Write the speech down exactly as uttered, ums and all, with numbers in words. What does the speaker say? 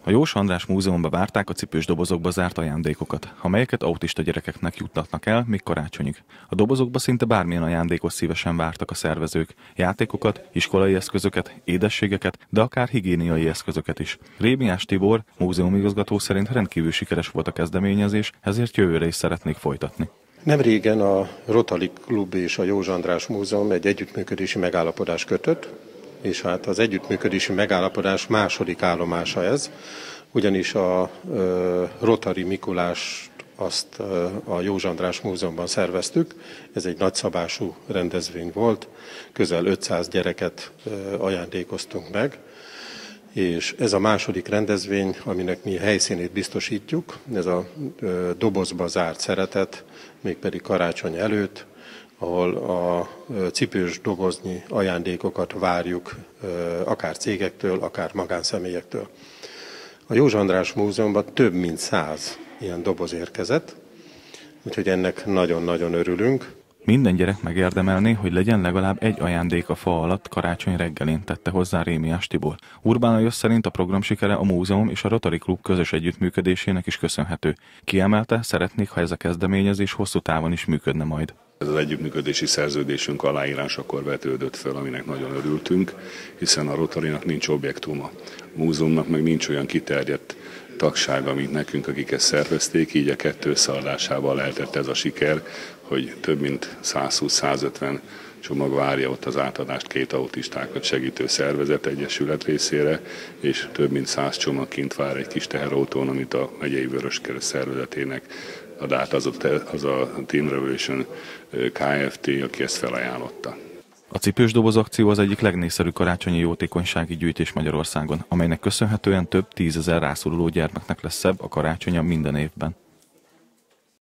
A Jós András Múzeumban várták a cipős dobozokba zárt ajándékokat, amelyeket autista gyerekeknek juttatnak el még karácsonyig. A dobozokba szinte bármilyen ajándékot szívesen vártak a szervezők. Játékokat, iskolai eszközöket, édességeket, de akár higiéniai eszközöket is. Rémiás Tibor, múzeumigazgató szerint rendkívül sikeres volt a kezdeményezés, ezért jövőre is szeretnék folytatni. Nemrégen a Rotary Klub és a Jós András Múzeum egy együttműködési megállapodást kötött, és hát az együttműködési megállapodás második állomása ez, ugyanis a Rotary Mikulást azt a Jós András Múzeumban szerveztük, ez egy nagyszabású rendezvény volt, közel ötszáz gyereket ajándékoztunk meg, és ez a második rendezvény, aminek mi helyszínét biztosítjuk, ez a dobozba zárt szeretet, mégpedig karácsony előtt, ahol a cipős doboznyi ajándékokat várjuk akár cégektől, akár magánszemélyektől. A Jós András Múzeumban több mint száz ilyen doboz érkezett, úgyhogy ennek nagyon-nagyon örülünk. Minden gyerek megérdemelné, hogy legyen legalább egy ajándék a fa alatt karácsony reggelén, tette hozzá Rémiás Tibor. Urbán Lajos szerint a program sikere a múzeum és a Rotary Klub közös együttműködésének is köszönhető. Kiemelte, szeretnék, ha ez a kezdeményezés hosszú távon is működne majd. Ez az együttműködési szerződésünk aláírásakor vetődött fel, aminek nagyon örültünk, hiszen a Rotarynak nincs objektuma. A múzeumnak meg nincs olyan kiterjedt tagsága, mint nekünk, akik ezt szervezték, így a kettő összeadásával lehetett ez a siker, hogy több mint százhúsz-százötven csomag várja ott az átadást két autistákat segítő szervezet egyesület részére, és több mint száz csomag kint vár egy kis teherautón, amit a megyei Vöröskereszt szervezetének ad át az a, az a Team Revolution Kft., aki ezt felajánlotta. A cipős doboz akció az egyik legnépszerűbb karácsonyi jótékonysági gyűjtés Magyarországon, amelynek köszönhetően több tízezer rászoruló gyermeknek lesz szebb a karácsonya minden évben.